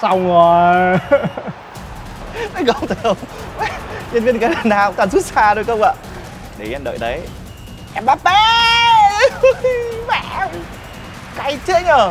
xong rồi. Anh không thấy không? Nhân viên Canada cũng toàn sút xa thôi không ạ? Để em đợi đấy. Mbappé. Mẹ cay chết nhờ.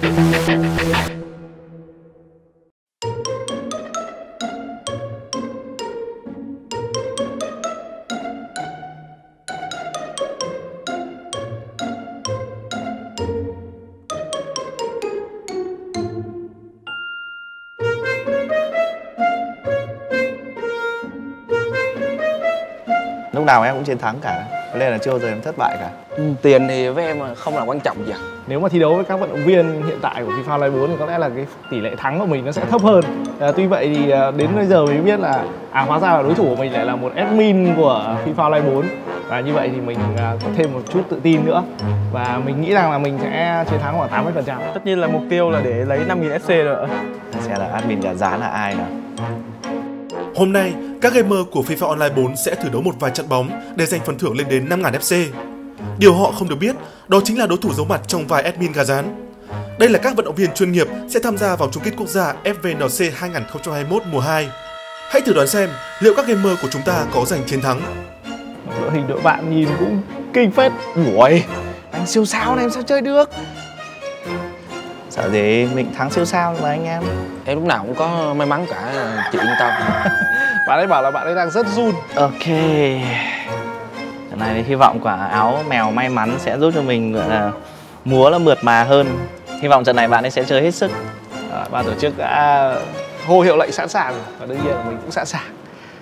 Lúc nào em cũng chiến thắng cả, nên là chưa bao giờ em thất bại cả. Tiền thì với em không là quan trọng gì. Nếu mà thi đấu với các vận động viên hiện tại của FIFA Online 4 thì có lẽ là cái tỷ lệ thắng của mình nó sẽ thấp hơn. Tuy vậy thì đến bây giờ mới biết là hóa ra là đối thủ của mình lại là một admin của FIFA Online 4. Và như vậy thì mình có thêm một chút tự tin nữa. Và mình nghĩ rằng là mình sẽ chiến thắng khoảng 80%. Tất nhiên là mục tiêu là để lấy 5.000 SC rồi. Xem là admin gà rán là ai nào. Hôm nay, các gamer của FIFA Online 4 sẽ thử đấu một vài trận bóng để giành phần thưởng lên đến 5.000 FC. Điều họ không được biết, đó chính là đối thủ giấu mặt trong vai admin gà rán. Đây là các vận động viên chuyên nghiệp sẽ tham gia vào chung kết quốc gia FVNC 2021 mùa 2. Hãy thử đoán xem liệu các gamer của chúng ta có giành chiến thắng. Đội hình đội bạn nhìn cũng kinh phết. Ui, anh siêu sao này em sao chơi được? Sợ gì, mình thắng siêu sao mà anh em. Em lúc nào cũng có may mắn cả, chị yên tâm. Bạn ấy bảo là bạn ấy đang rất run. Ok. Trận này thì hy vọng quả áo mèo may mắn sẽ giúp cho mình gọi là múa là mượt mà hơn. Hy vọng trận này bạn ấy sẽ chơi hết sức. Ban tổ chức đã hô hiệu lệnh sẵn sàng rồi. Và đương nhiên là mình cũng sẵn sàng.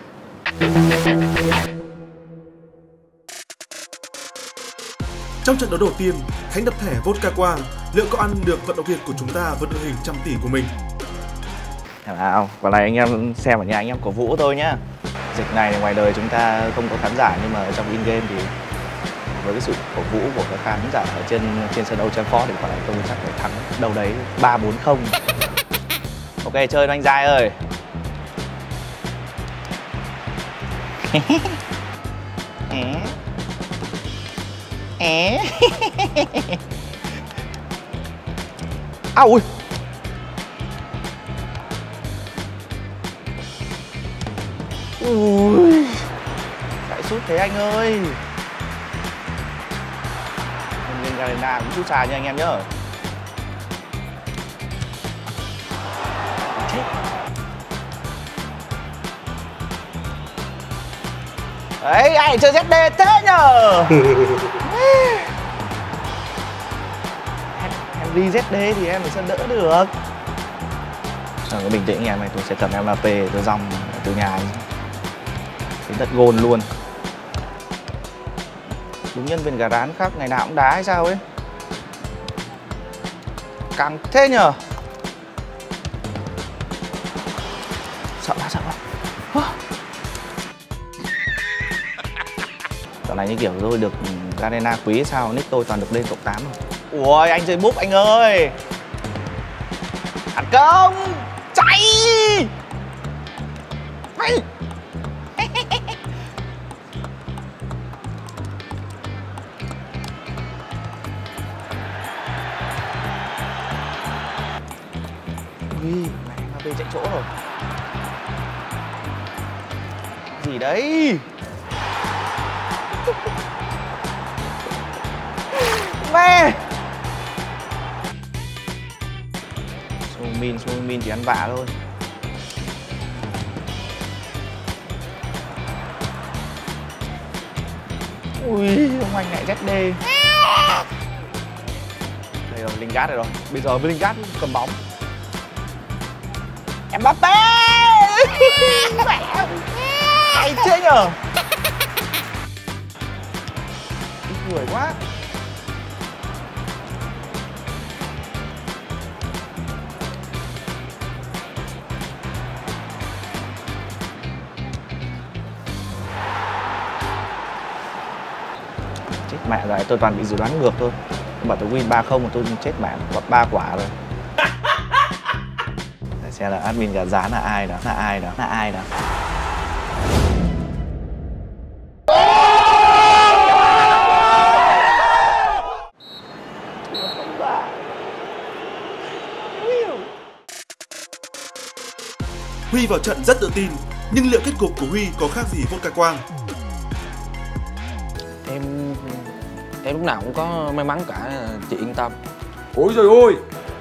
Trong trận đấu đầu tiên, Khánh đập thẻ vodka quang, liệu có ăn được vận động viên của chúng ta với đội hình trăm tỷ của mình? Nào, và này anh em xem ở nhà anh em cổ vũ tôi nhá. Dịch này ngoài đời chúng ta không có khán giả, nhưng mà ở trong in game thì với cái sự cổ vũ của các khán giả ở trên sân Old Trafford thì có lẽ tôi chắc phải thắng đâu đấy 3-4-0. Ok, chơi anh Giai ơi. À ui. Ui. Chạy sút thế anh ơi. Nhân viên Garena cũng sút xa nha anh em nhớ. Đấy, ai chơi ZD thế nhờ. Em đi ZD thì em phải sân đỡ được. Cứ bình tĩnh anh em này, tôi sẽ cầm Mbappé tôi dòng từ nhà anh. Đến tận gôn luôn. Đúng nhân viên gà rán khác ngày nào cũng đá hay sao ấy. Càng thế nhờ. Sợ quá. Dạo này như kiểu tôi được Garena quý sao, nick tôi toàn được lên cộng 8 rồi. Ui, anh chơi búp anh ơi. Phản công. Chạy. Mày. Ui, này Mbappé chạy chỗ rồi. Gì đấy? Mẹ. Sung Min chỉ ăn vạ thôi. Ui, ông anh lại ZD. Đây rồi, Lingard rồi. Bây giờ với Lingard cầm bóng. Mbappé. Mẹ. Hay thế nhờ. Người quá. Chết mẹ rồi, tôi toàn bị dự đoán ngược thôi. Bảo tôi win 3-0 mà tôi chết mẹ, gặp 3 quả rồi. Để xem là admin gà rán là ai đó, là ai đó. Huy vào trận rất tự tin, nhưng liệu kết cục của Huy có khác gì Vodka Quang? Em lúc nào cũng có may mắn cả, chị yên tâm. Ôi trời ơi!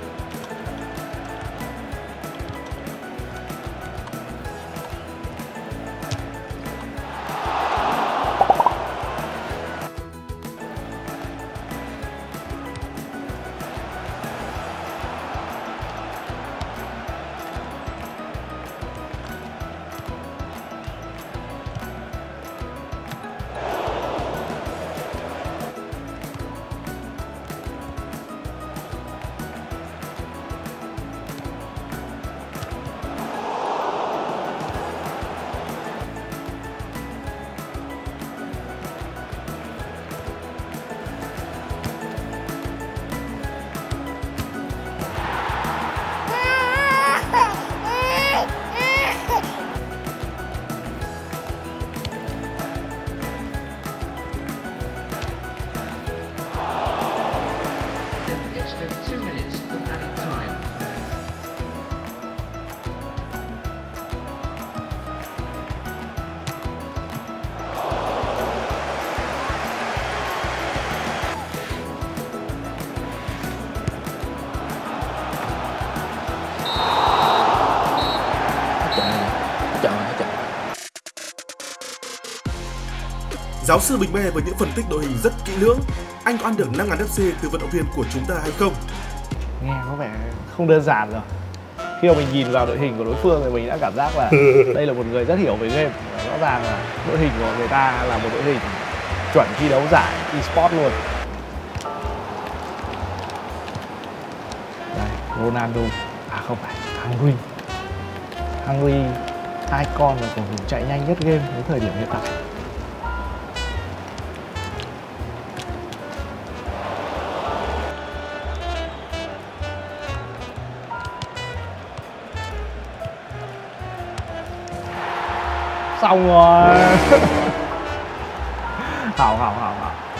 Giáo sư Bình Me với những phân tích đội hình rất kỹ lưỡng. Anh có ăn được 5.000 FC từ vận động viên của chúng ta hay không? Nghe có vẻ không đơn giản rồi. Khi mà mình nhìn vào đội hình của đối phương thì mình đã cảm giác là đây là một người rất hiểu về game. Rõ ràng là đội hình của người ta là một đội hình chuẩn thi đấu giải eSports luôn. Đây, Ronaldo, à không phải, Henry, icon là cầu thủ chạy nhanh nhất game đến thời điểm hiện tại. Xong rồi. Hảo.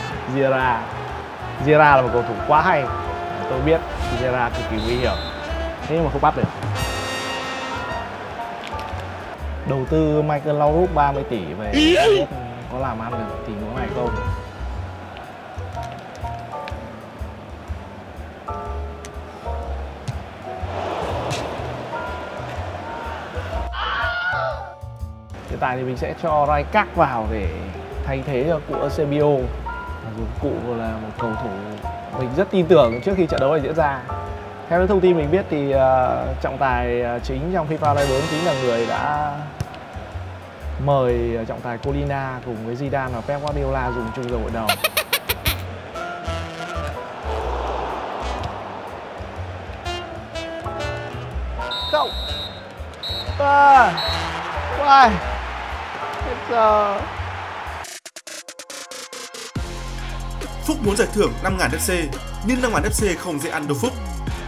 Zira là một cầu thủ quá hay. Tôi biết Zira cực kỳ nguy hiểm, thế nhưng mà không bắt được. Đầu tư Michael Laudrup 30 tỷ về, không biết có làm ăn được tình huống này không. Hiện tại thì mình sẽ cho Rijkaard vào để thay thế cho cụ Eusebio. Cụ là một cầu thủ mình rất tin tưởng trước khi trận đấu này diễn ra. Theo những thông tin mình biết thì trọng tài chính trong FIFA Online 4 chính là người đã mời trọng tài Colina cùng với Zidane và Pep Guardiola dùng chung giờ hội đầu. Không. Why? Phúc muốn giải thưởng 5.000 FC, nhưng 5.000 FC không dễ ăn đâu Phúc.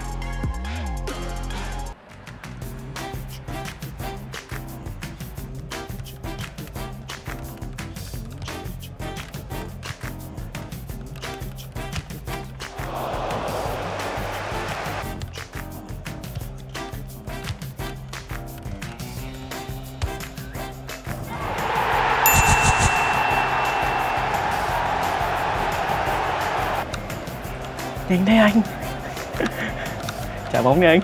Nhanh thế anh. Trả bóng đi anh.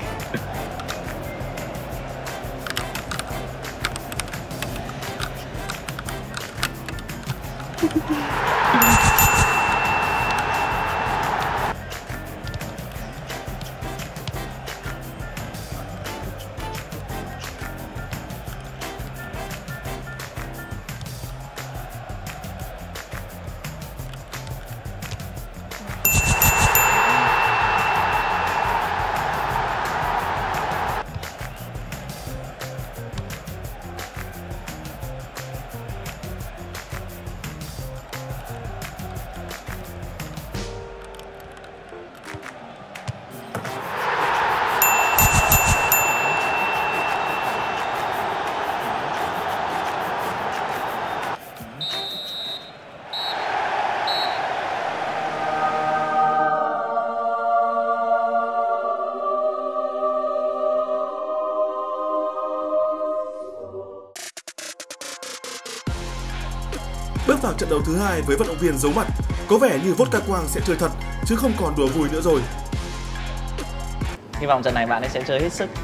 Bước vào trận đấu thứ hai với vận động viên giấu mặt, có vẻ như vodka quang sẽ chơi thật chứ không còn đùa vui nữa rồi. Hy vọng trận này bạn ấy sẽ chơi hết sức.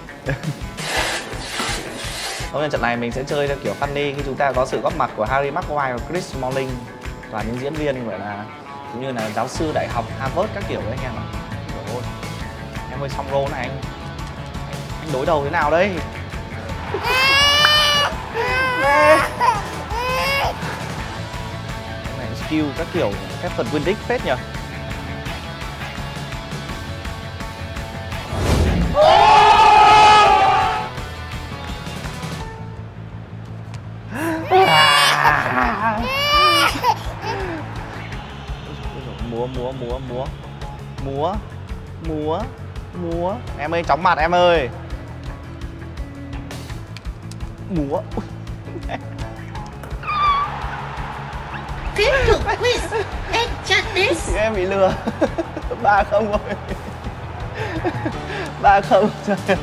Hôm nay trận này mình sẽ chơi theo kiểu funny khi chúng ta có sự góp mặt của Harry Maguire và Chris Smalling và những diễn viên gọi là cũng như là giáo sư đại học Harvard các kiểu đấy anh em ạ. Ôi, em ơi xong rô này anh đối đầu thế nào đấy? Này skill các kiểu phép thuật win đích phết nhờ. Múa em ơi, chóng mặt em ơi. Múa. Tiếp tục quiz Enchantress. Em bị lừa. 3-0 rồi. 3-0 trời ơi.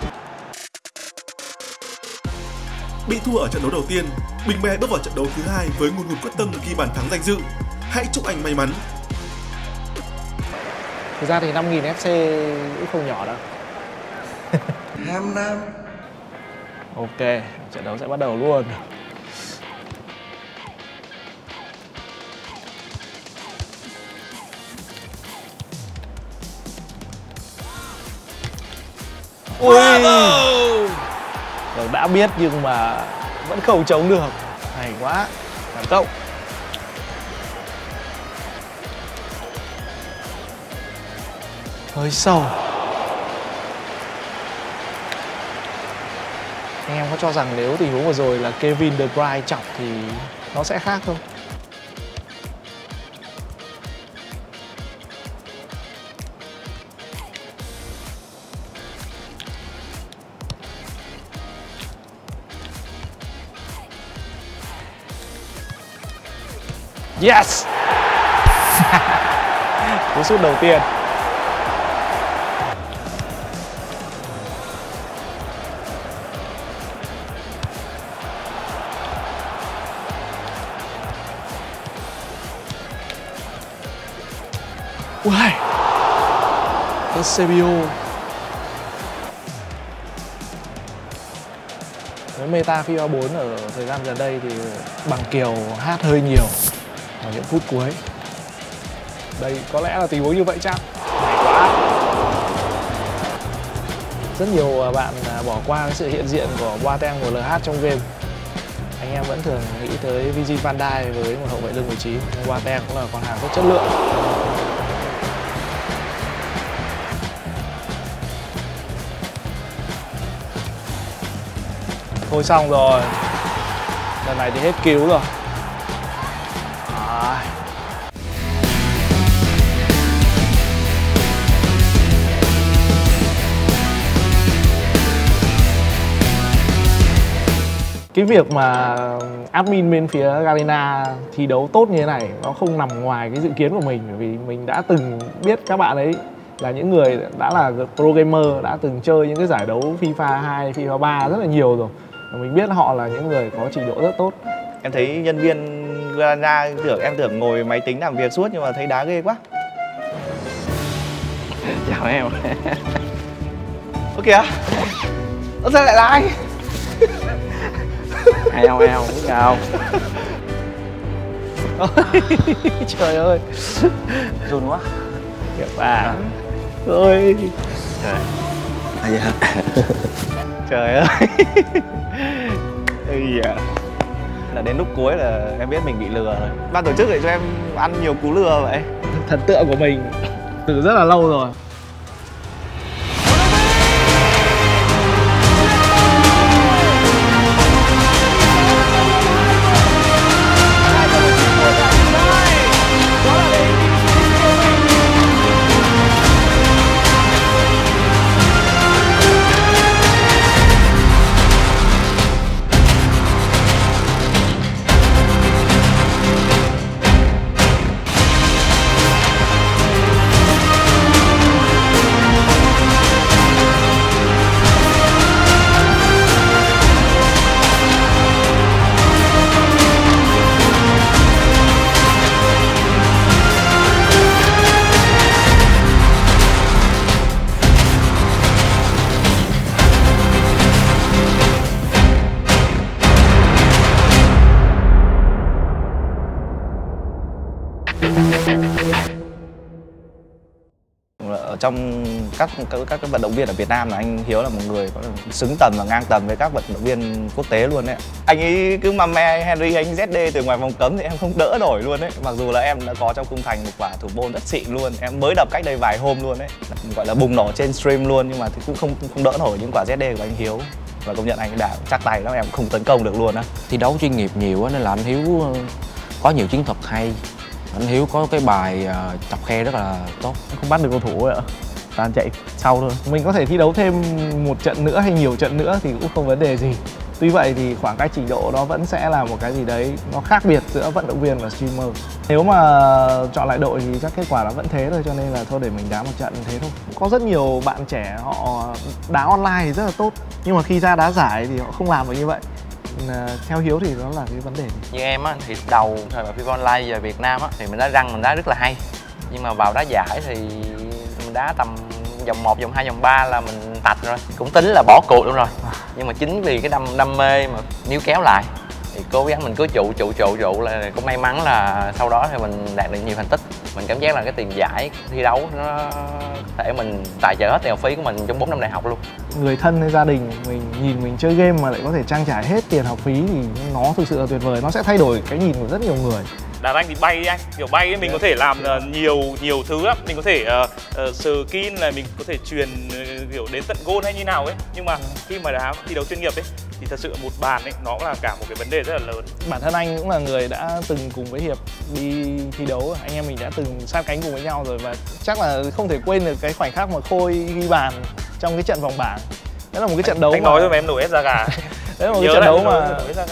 Bị thua ở trận đấu đầu tiên, Bình Be bước vào trận đấu thứ hai với ngùn ngụt quyết tâm ghi bàn thắng danh dự. Hãy chúc anh may mắn. Thực ra thì 5.000 FC cũng không nhỏ đâu. Ham nam. Ok, trận đấu sẽ bắt đầu luôn. Ui! Rồi đã biết nhưng mà vẫn không chống được. Hay quá. Cảm động. Hơi sâu. Anh em có cho rằng nếu tình huống vừa rồi là Kevin De Bruyne chọc thì nó sẽ khác không? Yes! Cú sút đầu tiên. Uầy! Eusebio. Với meta FIFA 4 ở thời gian gần đây thì Bằng Kiều hát hơi nhiều ở những phút cuối. Đây có lẽ là tình huống như vậy chắc. Hay quá. Rất nhiều bạn bỏ qua sự hiện diện của Boateng và LH trong game. Anh em vẫn thường nghĩ tới Virgil van Dijk với một hậu vệ lưng 19, nhưng Boateng cũng là con hàng rất chất lượng. Thôi xong rồi. Lần này thì hết cứu rồi. Cái việc mà admin bên phía Garena thi đấu tốt như thế này nó không nằm ngoài cái dự kiến của mình, bởi vì mình đã từng biết các bạn ấy là những người đã là pro gamer, đã từng chơi những cái giải đấu FIFA 2, FIFA 3 rất là nhiều rồi. Và mình biết họ là những người có trình độ rất tốt. Em thấy nhân viên Garena em tưởng ngồi máy tính làm việc suốt nhưng mà thấy đá ghê quá. Chào em. Ơ kìa. Ơ sao lại là anh? Eo biết không? Trời ơi. Run quá. Các bạn ơi. Trời. Trời ơi. Ây da. Là đến lúc cuối là em biết mình bị lừa rồi. Ban tổ chức để cho em ăn nhiều cú lừa vậy. Thần tượng của mình từ rất là lâu rồi. trong các vận động viên ở Việt Nam là anh Hiếu là một người có xứng tầm và ngang tầm với các vận động viên quốc tế luôn đấy. Anh ấy cứ mame Henry, anh ZD từ ngoài vòng cấm thì em không đỡ nổi luôn đấy. Mặc dù là em đã có trong khung thành một quả thủ môn rất xịn luôn, em mới đập cách đây vài hôm luôn đấy, gọi là bùng nổ trên stream luôn, nhưng mà thì cũng không đỡ nổi những quả ZD của anh Hiếu. Và công nhận anh đã chắc tay lắm, em không tấn công được luôn á. Thi đấu chuyên nghiệp nhiều á nên là anh Hiếu có nhiều chiến thuật hay. Anh Hiếu có cái bài chọc khe rất là tốt. Không bắt được cầu thủ ạ, toàn chạy sau thôi. Mình có thể thi đấu thêm một trận nữa hay nhiều trận nữa thì cũng không vấn đề gì. Tuy vậy thì khoảng cách trình độ nó vẫn sẽ là một cái gì đấy nó khác biệt giữa vận động viên và streamer. Nếu mà chọn lại đội thì chắc kết quả nó vẫn thế thôi, cho nên là thôi để mình đá một trận thế thôi. Có rất nhiều bạn trẻ họ đá online thì rất là tốt, nhưng mà khi ra đá giải thì họ không làm được như vậy. Theo Hiếu thì nó là cái vấn đề gì? Như em á thì đầu thời mà FIFA Online về Việt Nam á thì mình đá rất là hay, nhưng mà vào đá giải thì mình đá tầm vòng 1, vòng 2, vòng 3 là mình tạch rồi, cũng tính là bỏ cuộc luôn rồi. Nhưng mà chính vì cái đam mê mà níu kéo lại thì cố gắng mình cứ trụ là cũng may mắn là sau đó thì mình đạt được nhiều thành tích. Mình cảm giác là cái tiền giải thi đấu nó thể mình tài trợ hết tiền học phí của mình trong 4 năm đại học luôn. Người thân hay gia đình mình nhìn mình chơi game mà lại có thể trang trải hết tiền học phí thì nó thực sự là tuyệt vời, nó sẽ thay đổi cái nhìn của rất nhiều người. Đá anh thì bay anh, kiểu bay ấy, mình có thể làm nhiều thứ lắm, mình có thể skin là mình có thể truyền kiểu đến tận goal hay như nào ấy, nhưng mà khi mà đá thi đấu chuyên nghiệp ấy thì thật sự một bàn ấy nó là cả một cái vấn đề rất là lớn. Bản thân anh cũng là người đã từng cùng với Hiệp đi thi đấu, anh em mình đã từng sát cánh cùng với nhau rồi, và chắc là không thể quên được cái khoảnh khắc mà Khôi ghi bàn trong cái trận vòng bảng. Đó là một cái trận đấu anh nói thôi mà em nổi hết da gà. Đấy là một cái trận đấu mà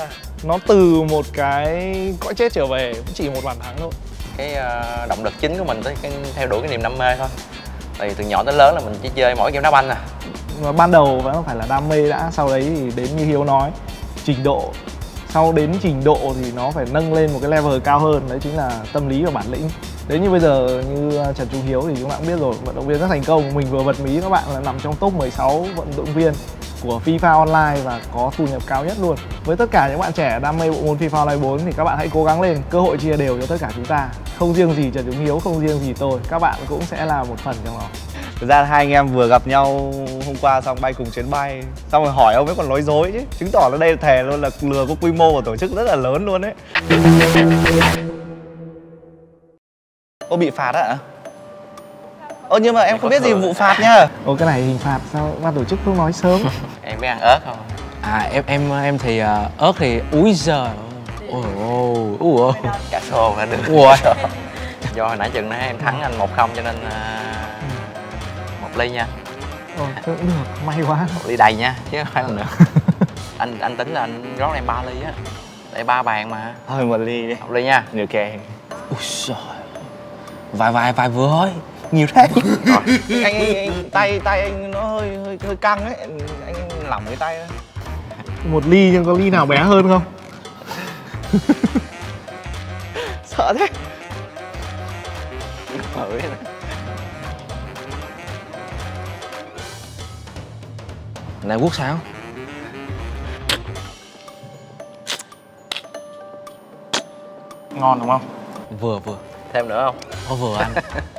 nó từ một cái cõi chết trở về, cũng chỉ một bàn thắng thôi. Cái động lực chính của mình tới theo đuổi cái niềm đam mê thôi. Tại vì từ nhỏ tới lớn là mình chỉ chơi mỗi game đá banh à. Mà ban đầu vẫn phải là đam mê đã, sau đấy thì đến như Hiếu nói, trình độ. Sau đến trình độ thì nó phải nâng lên một cái level cao hơn, đấy chính là tâm lý và bản lĩnh. Đấy, như bây giờ như Trần Trung Hiếu thì chúng ta cũng biết rồi, vận động viên rất thành công. Mình vừa bật mí các bạn là nằm trong top 16 vận động viên của FIFA Online và có thu nhập cao nhất luôn. Với tất cả những bạn trẻ đam mê bộ môn FIFA Online 4 thì các bạn hãy cố gắng lên, cơ hội chia đều cho tất cả chúng ta. Không riêng gì Trần Trung Hiếu, không riêng gì tôi, các bạn cũng sẽ là một phần trong đó. Thực ra hai anh em vừa gặp nhau hôm qua xong bay cùng chuyến bay, xong rồi hỏi ông ấy còn nói dối chứ, chứng tỏ là đây thề luôn là lừa có quy mô và tổ chức rất là lớn luôn đấy. Ô, bị phạt ạ? Ô, nhưng mà em không biết gì vụ phạt nha. Ô, cái này hình phạt sao ban tổ chức không nói sớm? Em biết ăn ớt không? À em thì ớt thì úi giời. Ôi. Cá xô đã được. Ui. Do hồi nãy chừng nãy em thắng anh 1-0 cho nên 1 ly nha. Cũng được, may quá. 1 ly đầy nha, chứ không phải là nữa. anh tính là anh rót em 3 ly á. Tại 3 bàn mà. Thôi 1 ly đi. 1 ly nha. Ok. Ui giời. Vài vừa thôi. Nhiều thế. Anh tay anh nó hơi căng ấy, anh lỏng cái tay thôi. 1 ly nhưng có ly nào bé hơn không? Sợ thế. Này Quốc sao? Ngon đúng không? Vừa. Thêm nữa không? Vừa anh.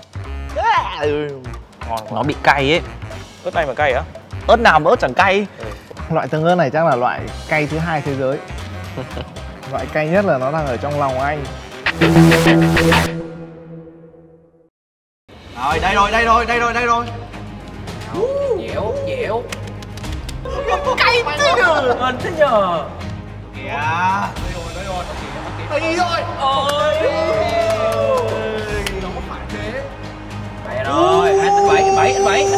Ngon Nó bị cay ấy. ớt này mà cay á? Ớt nào mà ớt chẳng cay. Loại tương ớt này chắc là loại cay thứ 2 thế giới. Loại cay nhất là nó đang ở trong lòng anh. Rồi, đây rồi. Dẻo. Cay thế nhờ. Ngon thế nhờ. Kìa. Đây rồi. Ôi. Nó có phải thế. Đây rồi, anh bảy.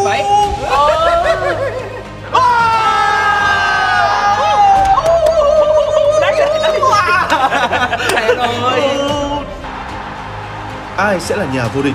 Ai sẽ là nhà vô địch?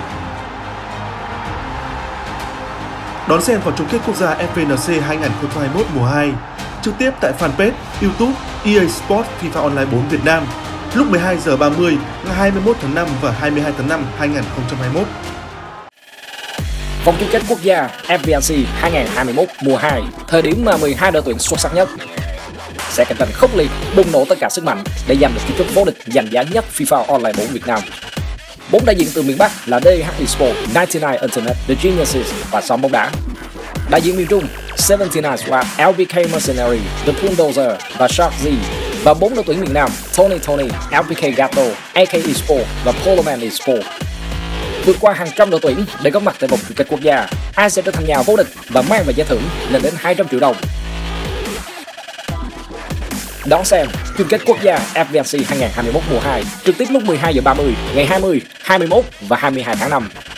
Đón xem vòng chung kết quốc gia FVNC 2021 mùa 2 trực tiếp tại fanpage YouTube EA Sports FIFA Online 4 Việt Nam lúc 12h30 ngày 21 tháng 5 và 22 tháng 5 2021. Vòng chung kết quốc gia FVNC 2021 mùa 2, thời điểm mà 12 đội tuyển xuất sắc nhất sẽ cạnh tranh khốc liệt, bùng nổ tất cả sức mạnh để giành được chiếc cúp vô địch giành giá nhất FIFA Online 4 Việt Nam. 4 đại diện từ miền Bắc là DH Esports, 99 Internet, The Geniuses và Sóng Bóng Đá. Đại diện miền Trung 79 Squad, LBK Mercenary, The Bulldozer và Shark Z. Và 4 đội tuyển miền Nam Tony, LBK Gato, AK Esports và Polarman Esports. Vượt qua hàng trăm đội tuyển để góp mặt tại vòng chung kết quốc gia, ai sẽ trở thành nhà vô địch và mang về giải thưởng lên đến 200 triệu đồng. Đón xem chung kết quốc gia FVNC 2021 mùa 2 trực tiếp lúc 12h30 ngày 20, 21 và 22 tháng 5.